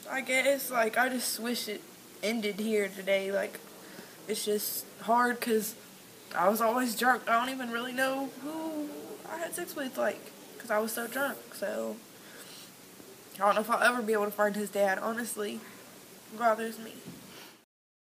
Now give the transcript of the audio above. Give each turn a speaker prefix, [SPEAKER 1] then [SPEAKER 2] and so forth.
[SPEAKER 1] I guess, like, I just wish it ended here today. Like, it's just hard because I was always drunk. I don't even really know who I had sex with, like, because I was so drunk. So, I don't know if I'll ever be able to find his dad, honestly. It bothers me.